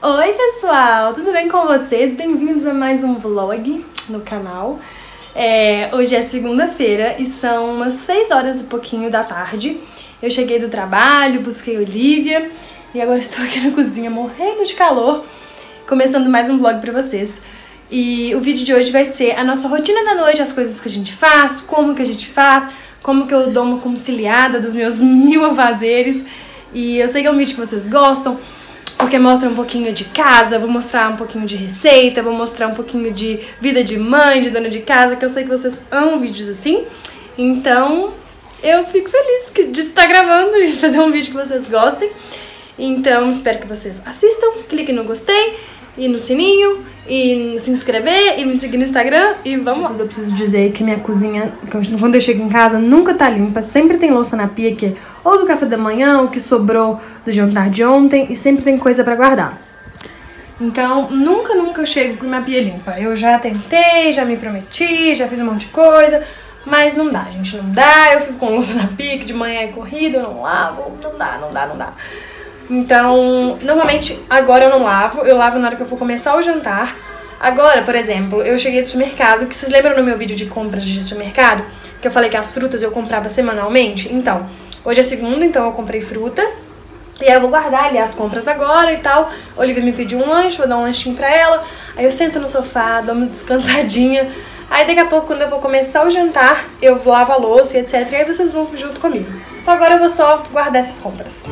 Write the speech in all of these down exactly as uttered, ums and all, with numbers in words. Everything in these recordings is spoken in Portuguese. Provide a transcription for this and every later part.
Oi pessoal, tudo bem com vocês? Bem-vindos a mais um vlog no canal. É, hoje é segunda-feira e são umas seis horas e pouquinho da tarde. Eu cheguei do trabalho, busquei Olivia e agora estou aqui na cozinha morrendo de calor, começando mais um vlog pra vocês. E o vídeo de hoje vai ser a nossa rotina da noite, as coisas que a gente faz, como que a gente faz, como que eu dou uma conciliada dos meus mil afazeres. E eu sei que é um vídeo que vocês gostam, porque mostra um pouquinho de casa, vou mostrar um pouquinho de receita, vou mostrar um pouquinho de vida de mãe, de dona de casa, que eu sei que vocês amam vídeos assim. Então, eu fico feliz de estar gravando e fazer um vídeo que vocês gostem. Então, espero que vocês assistam, cliquem no gostei e no sininho, e se inscrever e me seguir no Instagram e vamos lá. Eu preciso dizer que minha cozinha, quando eu chego em casa, nunca tá limpa, sempre tem louça na pia, que é ou do café da manhã, ou que sobrou do jantar de ontem, e sempre tem coisa pra guardar. Então, nunca, nunca eu chego com minha pia limpa. Eu já tentei, já me prometi, já fiz um monte de coisa, mas não dá, gente, não dá. Eu fico com louça na pia, que de manhã é corrido, eu não lavo, não dá, não dá, não dá. Então, normalmente, agora eu não lavo, eu lavo na hora que eu for começar o jantar. Agora, por exemplo, eu cheguei do supermercado, que vocês lembram no meu vídeo de compras de supermercado? Que eu falei que as frutas eu comprava semanalmente? Então, hoje é segunda, então eu comprei fruta. E aí eu vou guardar ali as compras agora e tal. A Olivia me pediu um lanche, vou dar um lanchinho pra ela. Aí eu sento no sofá, dou uma descansadinha. Aí daqui a pouco, quando eu vou começar o jantar, eu lavo a louça e etcétera. E aí vocês vão junto comigo. Então agora eu vou só guardar essas compras.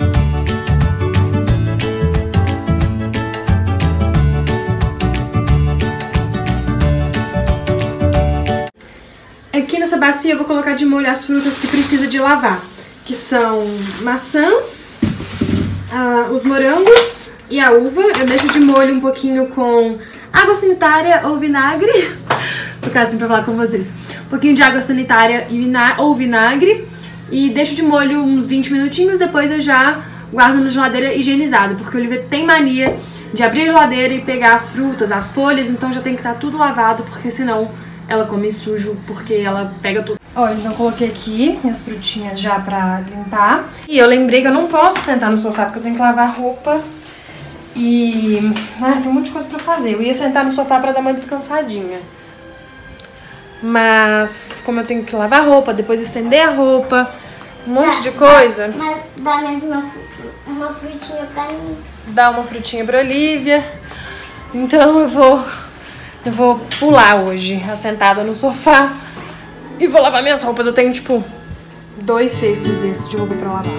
Aqui nessa bacia eu vou colocar de molho as frutas que precisa de lavar, que são maçãs, ah, os morangos e a uva. Eu deixo de molho um pouquinho com água sanitária ou vinagre, no caso assim, pra falar com vocês, um pouquinho de água sanitária e vina ou vinagre, e deixo de molho uns vinte minutinhos, depois eu já guardo na geladeira higienizada, porque o Olivia tem mania de abrir a geladeira e pegar as frutas, as folhas, então já tem que estar tudo lavado, porque senão ela come sujo, porque ela pega tudo. Ó, então eu coloquei aqui minhas frutinhas já pra limpar. E eu lembrei que eu não posso sentar no sofá, porque eu tenho que lavar roupa. E... ah, tem um monte de coisa pra fazer. Eu ia sentar no sofá pra dar uma descansadinha. Mas, como eu tenho que lavar roupa, depois estender a roupa, um monte de coisa... Mas dá mais uma, uma frutinha pra mim. Dá uma frutinha pra Olivia. Então eu vou... Eu vou pular hoje, assentada no sofá, e vou lavar minhas roupas. Eu tenho, tipo, dois cestos desses de roupa pra lavar.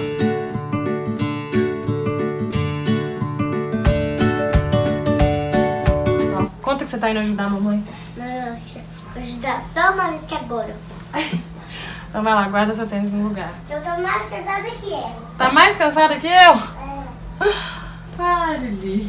Ó, conta que você tá indo ajudar a mamãe. Não, eu vou ajudar só uma vez que agora. Então vai lá, guarda seu tênis no lugar. Eu tô mais cansada que ela. Tá mais cansada que eu? É. Pare.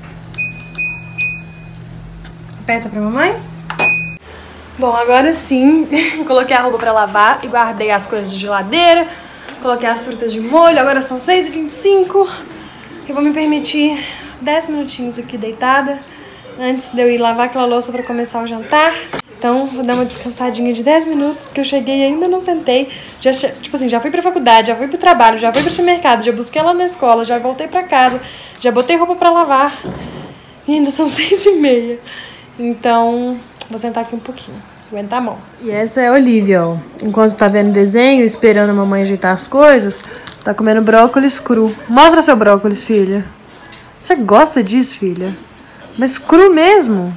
Aperta pra mamãe. Bom, agora sim, coloquei a roupa pra lavar e guardei as coisas de geladeira. Coloquei as frutas de molho, agora são seis e vinte e cinco. Eu vou me permitir dez minutinhos aqui deitada, antes de eu ir lavar aquela louça pra começar o jantar. Então, vou dar uma descansadinha de dez minutos, porque eu cheguei e ainda não sentei. Já, tipo assim, já fui pra faculdade, já fui pro trabalho, já fui pro supermercado, já busquei ela na escola, já voltei pra casa, já botei roupa pra lavar. E ainda são seis e meia. Então, vou sentar aqui um pouquinho, aguentar a mão. E essa é a Olivia, ó. Enquanto tá vendo desenho, esperando a mamãe ajeitar as coisas, tá comendo brócolis cru. Mostra seu brócolis, filha. Você gosta disso, filha? Mas cru mesmo.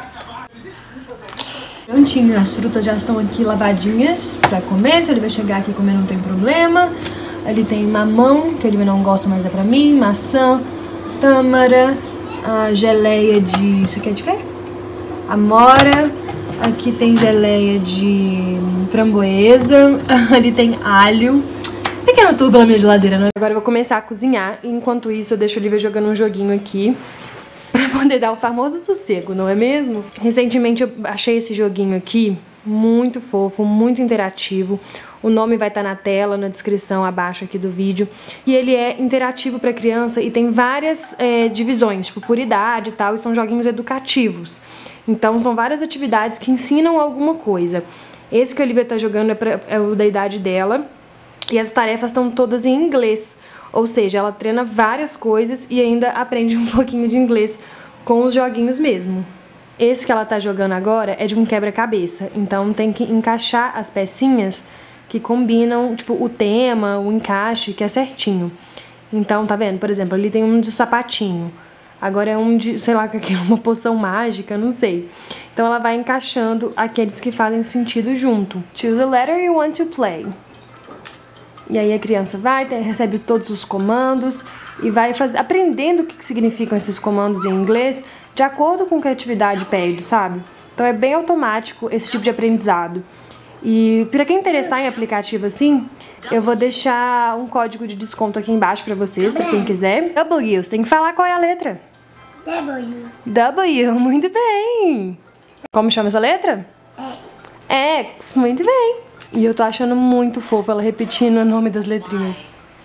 Prontinho, as frutas já estão aqui lavadinhas pra comer. Se ele vai chegar aqui comer, não tem problema. Ali tem mamão, que ele não gosta, mas é pra mim. Maçã, tâmara, a geleia de... isso aqui é de quê? Amora. Aqui tem geleia de framboesa. Ali tem alho. Pequeno tubo pela minha geladeira, né? Agora eu vou começar a cozinhar. E enquanto isso eu deixo a Olivia jogando um joguinho aqui, pra poder dar o famoso sossego, não é mesmo? Recentemente eu achei esse joguinho aqui muito fofo, muito interativo. O nome vai estar na tela, na descrição abaixo aqui do vídeo. E ele é interativo para criança e tem várias é, divisões, tipo por idade e tal, e são joguinhos educativos. Então são várias atividades que ensinam alguma coisa. Esse que a Olivia tá jogando é, pra, é o da idade dela. E as tarefas estão todas em inglês. Ou seja, ela treina várias coisas e ainda aprende um pouquinho de inglês com os joguinhos mesmo. Esse que ela tá jogando agora é de um quebra-cabeça, então tem que encaixar as pecinhas que combinam, tipo, o tema, o encaixe, que é certinho. Então, tá vendo? Por exemplo, ali tem um de sapatinho. Agora é um de, sei lá, que é uma poção mágica, não sei. Então ela vai encaixando aqueles que fazem sentido junto. Choose a letter you want to play. E aí a criança vai, recebe todos os comandos e vai faz... aprendendo o que significam esses comandos em inglês de acordo com o que a atividade pede, sabe? Então é bem automático esse tipo de aprendizado. E para quem interessar em aplicativo assim, eu vou deixar um código de desconto aqui embaixo para vocês, para quem quiser. W, você tem que falar qual é a letra. W. W, muito bem. Como chama essa letra? X. X, muito bem. E eu tô achando muito fofo ela repetindo o nome das letrinhas.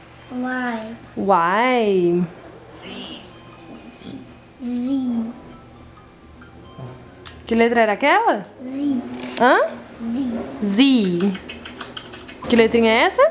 Y. Y. Z. Que letra era aquela? Z. Hã? Z. Z. Que letrinha é essa?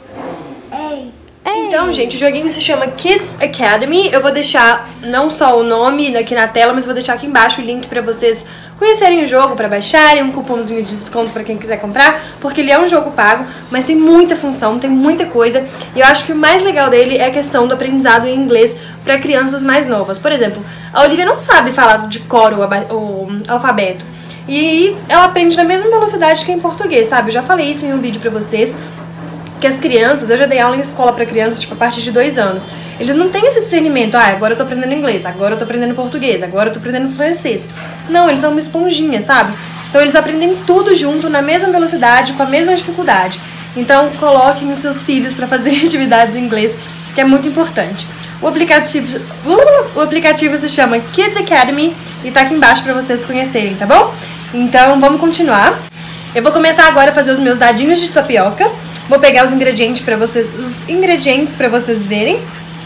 A. Então, gente, o joguinho se chama Kids Academy. Eu vou deixar não só o nome aqui na tela, mas vou deixar aqui embaixo o link pra vocês conhecerem o jogo, pra baixarem, um cupomzinho de desconto pra quem quiser comprar, porque ele é um jogo pago, mas tem muita função, tem muita coisa, e eu acho que o mais legal dele é a questão do aprendizado em inglês pra crianças mais novas. Por exemplo, a Olivia não sabe falar de cor o, o alfabeto, e ela aprende na mesma velocidade que em português, sabe? Eu já falei isso em um vídeo pra vocês, que as crianças, eu já dei aula em escola pra crianças, tipo, a partir de dois anos. Eles não têm esse discernimento, ah, agora eu tô aprendendo inglês, agora eu tô aprendendo português, agora eu tô aprendendo francês. Não, eles são uma esponjinha, sabe? Então eles aprendem tudo junto, na mesma velocidade, com a mesma dificuldade. Então coloquem os seus filhos pra fazerem atividades em inglês, que é muito importante. O aplicativo, uh, o aplicativo se chama Kids Academy e tá aqui embaixo pra vocês conhecerem, tá bom? Então vamos continuar. Eu vou começar agora a fazer os meus dadinhos de tapioca. Vou pegar os ingredientes pra vocês, os ingredientes para vocês verem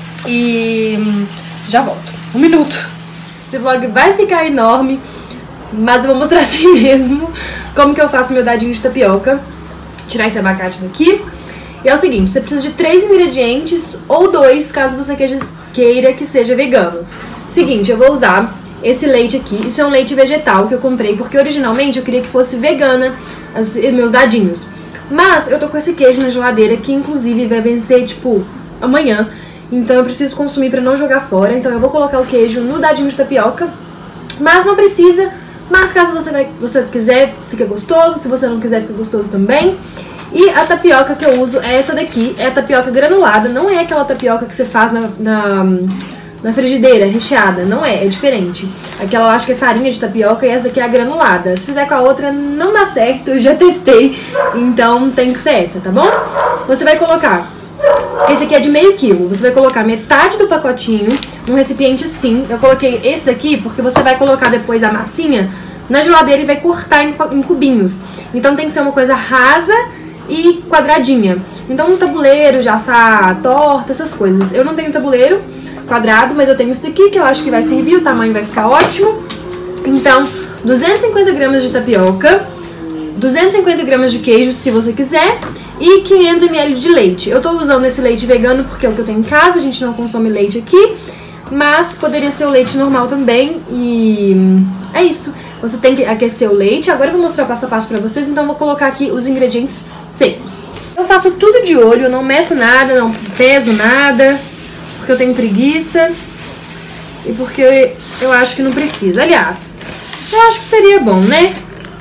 e já volto. Um minuto. Esse vlog vai ficar enorme, mas eu vou mostrar assim mesmo como que eu faço meu dadinho de tapioca. Tirar esse abacate daqui. E é o seguinte, você precisa de três ingredientes ou dois, caso você queira que seja vegano. Seguinte, eu vou usar esse leite aqui. Isso é um leite vegetal que eu comprei, porque originalmente eu queria que fosse vegana os meus dadinhos. Mas eu tô com esse queijo na geladeira, que inclusive vai vencer, tipo, amanhã. Então eu preciso consumir pra não jogar fora. Então eu vou colocar o queijo no dadinho de tapioca. Mas não precisa. Mas caso você, vai, você quiser, fica gostoso. Se você não quiser, fica gostoso também. E a tapioca que eu uso é essa daqui. É a tapioca granulada. Não é aquela tapioca que você faz na... na Na frigideira, recheada, não é, é diferente. Aquela eu acho que é farinha de tapioca e essa daqui é a granulada. Se fizer com a outra não dá certo, eu já testei, então tem que ser essa, tá bom? Você vai colocar, esse aqui é de meio quilo, você vai colocar metade do pacotinho num recipiente assim. Eu coloquei esse daqui porque você vai colocar depois a massinha na geladeira e vai cortar em, em cubinhos. Então tem que ser uma coisa rasa e quadradinha. Então um tabuleiro de assar torta, essas coisas. Eu não tenho tabuleiro quadrado, mas eu tenho isso daqui que eu acho que vai servir, o tamanho vai ficar ótimo. Então, duzentos e cinquenta gramas de tapioca, duzentos e cinquenta gramas de queijo, se você quiser, e quinhentos mililitros de leite. Eu tô usando esse leite vegano porque é o que eu tenho em casa, a gente não consome leite aqui, mas poderia ser o leite normal também, e é isso. Você tem que aquecer o leite. Agora eu vou mostrar passo a passo pra vocês, então eu vou colocar aqui os ingredientes secos. Eu faço tudo de olho, eu não meço nada, não peso nada, porque eu tenho preguiça e porque eu acho que não precisa. Aliás, eu acho que seria bom, né?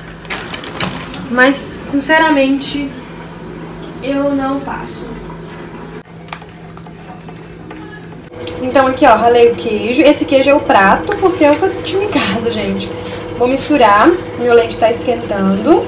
Mas, sinceramente, eu não faço. Então aqui, ó, ralei o queijo. Esse queijo é o prato, porque é o que eu tinha em casa, gente. Vou misturar. Meu leite tá esquentando.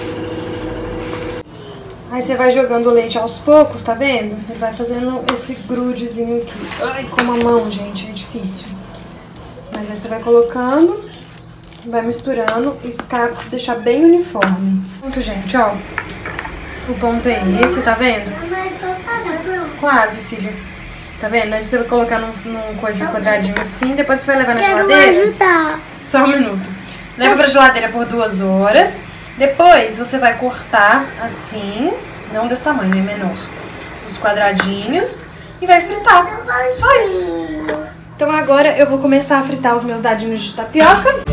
Aí você vai jogando o leite aos poucos, tá vendo? Ele vai fazendo esse grudezinho aqui. Ai, com a mão, gente, é difícil. Mas aí você vai colocando, vai misturando e ficar, deixar bem uniforme. Pronto, gente, ó. O ponto é esse, tá vendo? Quase, filha. Tá vendo? Aí você vai colocar num, num coisa quadradinho assim, depois você vai levar na geladeira. Quero ajudar. Só um minuto. Leva pra geladeira por duas horas. Depois você vai cortar assim, não desse tamanho, é menor, os quadradinhos. e vai fritar. Só isso. Então agora eu vou começar a fritar os meus dadinhos de tapioca.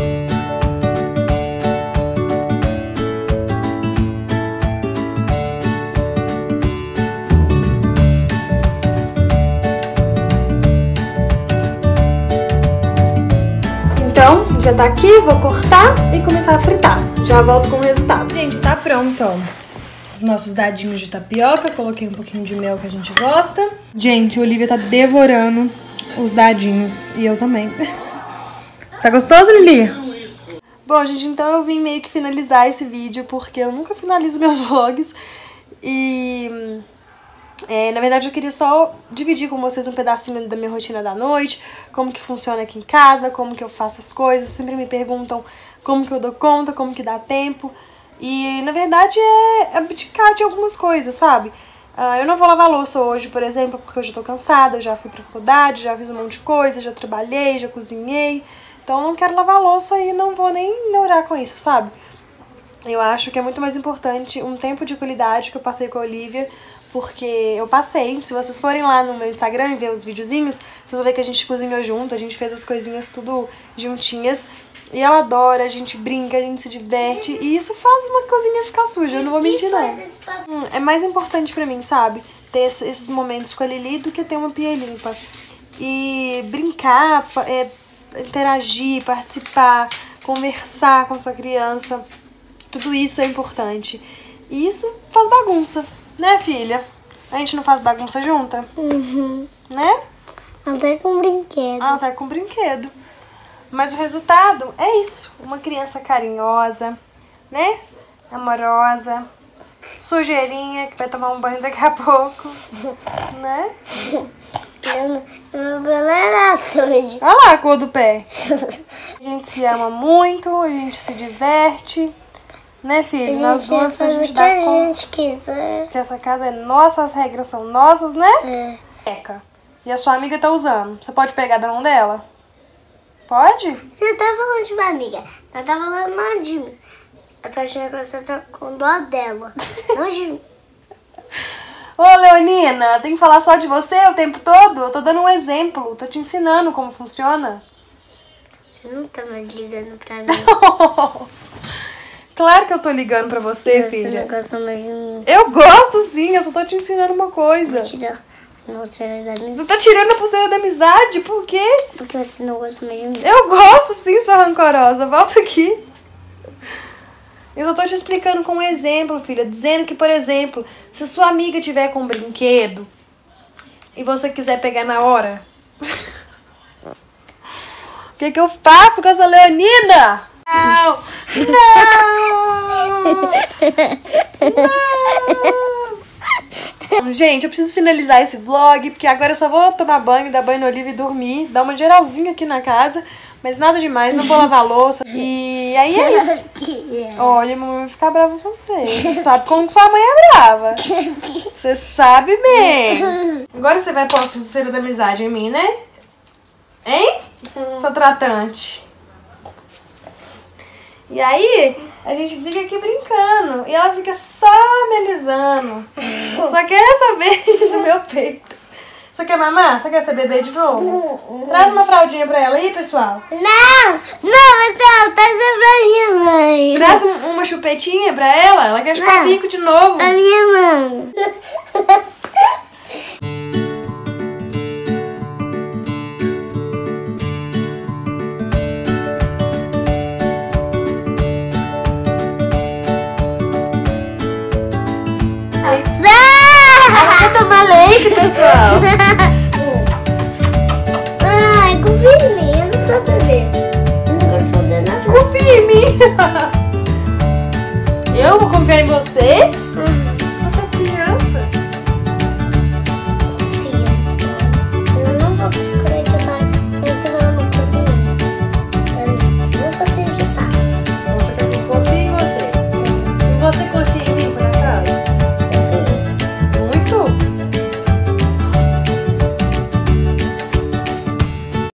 Então, já tá aqui, vou cortar e começar a fritar. Já volto com o resultado. Gente, tá pronto, ó. Os nossos dadinhos de tapioca. Coloquei um pouquinho de mel que a gente gosta. Gente, a Olivia tá devorando os dadinhos. E eu também. Tá gostoso, Lili? Bom, gente, então eu vim meio que finalizar esse vídeo, porque eu nunca finalizo meus vlogs. E... É, na verdade eu queria só dividir com vocês um pedacinho da minha rotina da noite, como que funciona aqui em casa, como que eu faço as coisas. Sempre me perguntam como que eu dou conta, como que dá tempo. E na verdade é abdicar de algumas coisas, sabe? Uh, eu não vou lavar louça hoje, por exemplo, porque eu já tô cansada, eu já fui pra faculdade, já fiz um monte de coisa, já trabalhei, já cozinhei. Então eu não quero lavar louça e não vou nem ignorar com isso, sabe? Eu acho que é muito mais importante um tempo de qualidade que eu passei com a Olivia, porque eu passei. Se vocês forem lá no meu Instagram e ver os videozinhos, vocês vão ver que a gente cozinhou junto, a gente fez as coisinhas tudo juntinhas. E ela adora, a gente brinca, a gente se diverte. E isso faz uma cozinha ficar suja, eu não vou mentir não. Hum, é mais importante pra mim, sabe? Ter esses momentos com a Lili do que ter uma pia limpa. E brincar, é, interagir, participar, conversar com sua criança. Tudo isso é importante. E isso faz bagunça. Né, filha? A gente não faz bagunça junta? Uhum. Né? Até com brinquedo. Ah, até com brinquedo. Mas o resultado é isso. Uma criança carinhosa, né? Amorosa. Sujeirinha, que vai tomar um banho daqui a pouco. Né? Meu pé era sujo. Olha lá a cor do pé. A gente se ama muito, a gente se diverte. Né, filho? Nós duas a gente dá conta. A gente quiser. Que essa casa é nossa, as regras são nossas, né? É. E a sua amiga tá usando. Você pode pegar da mão dela? Pode? Você tá falando de uma amiga. Ela tá falando mal de mim. Eu tô achando que você tá com dó dela. Não de mim. Ô, Leonina, tem que falar só de você o tempo todo? Eu tô dando um exemplo. Tô te ensinando como funciona. Você não tá mais ligando pra mim. Claro que eu tô ligando pra você, você filha. Você não gosta mais de mim. Eu gosto sim, eu só tô te ensinando uma coisa. Vou tirar a pulseira da amizade. Você tá tirando a pulseira da amizade? Por quê? Porque você não gosta mais de mim. Eu gosto sim, sua rancorosa. Volta aqui. Eu só tô te explicando com um exemplo, filha. Dizendo que, por exemplo, se sua amiga tiver com um brinquedo e você quiser pegar na hora, o que que eu faço com essa Leonina? Não! Não! Não! Gente, eu preciso finalizar esse vlog, porque agora eu só vou tomar banho, dar banho no Olivia e dormir, dar uma geralzinha aqui na casa, mas nada demais, não vou lavar louça. E aí é isso. Olha, mamãe vai ficar brava com você. Você sabe como sua mãe é brava. Você sabe bem. Agora você vai pôr a pulseira da amizade em mim, né? Hein? Sua tratante. E aí, a gente fica aqui brincando. E ela fica só me alisando. Só quer saber do meu peito. Você quer mamar? Você quer ser bebê de novo? Traz uma fraldinha pra ela aí, pessoal. Não! Não, você não traz pra minha mãe. Traz um, uma chupetinha pra ela. Ela quer chupar bico de novo. A minha mãe. Vou tomar leite, pessoal. Ai, confia em mim, eu não sou bebê. Eu não quero fazer nada. Confia em mim. Eu vou confiar em você?